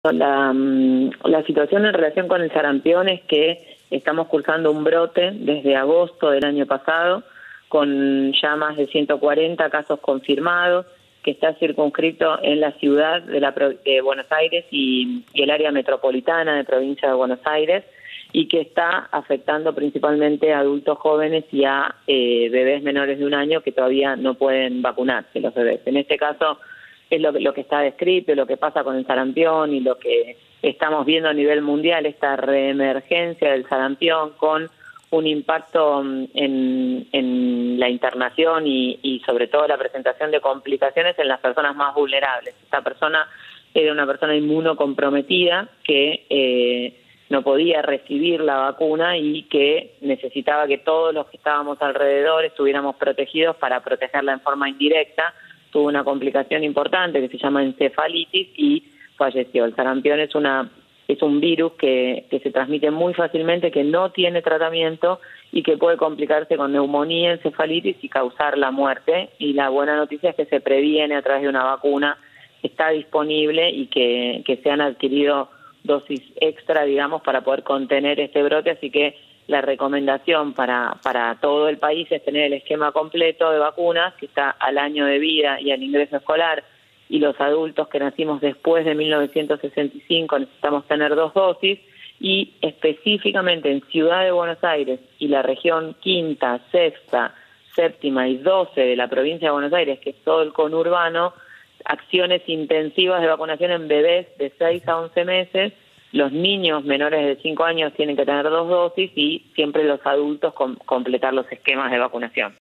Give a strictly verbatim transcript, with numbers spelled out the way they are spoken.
La, la situación en relación con el sarampión es que estamos cursando un brote desde agosto del año pasado, con ya más de ciento cuarenta casos confirmados, que está circunscrito en la ciudad de, la, de Buenos Aires y, y el área metropolitana de provincia de Buenos Aires, y que está afectando principalmente a adultos jóvenes y a eh, bebés menores de un año que todavía no pueden vacunarse, los bebés. En este caso es lo, lo que está descrito, lo que pasa con el sarampión y lo que estamos viendo a nivel mundial, esta reemergencia del sarampión con un impacto en, en la internación y, y sobre todo la presentación de complicaciones en las personas más vulnerables. Esta persona era una persona inmunocomprometida que eh, no podía recibir la vacuna y que necesitaba que todos los que estábamos alrededor estuviéramos protegidos para protegerla en forma indirecta. Tuvo una complicación importante que se llama encefalitis y falleció. El sarampión es una es un virus que, que se transmite muy fácilmente, que no tiene tratamiento y que puede complicarse con neumonía, encefalitis y causar la muerte. Y la buena noticia es que se previene a través de una vacuna que está disponible y que, que se han adquirido dosis extra, digamos, para poder contener este brote. Así que la recomendación para, para todo el país es tener el esquema completo de vacunas, que está al año de vida y al ingreso escolar, y los adultos que nacimos después de mil novecientos sesenta y cinco necesitamos tener dos dosis, y específicamente en Ciudad de Buenos Aires y la región quinta, sexta, séptima y doce de la provincia de Buenos Aires, que es todo el conurbano, acciones intensivas de vacunación en bebés de seis a once meses. Los niños menores de cinco años tienen que tener dos dosis y siempre los adultos com- completar los esquemas de vacunación.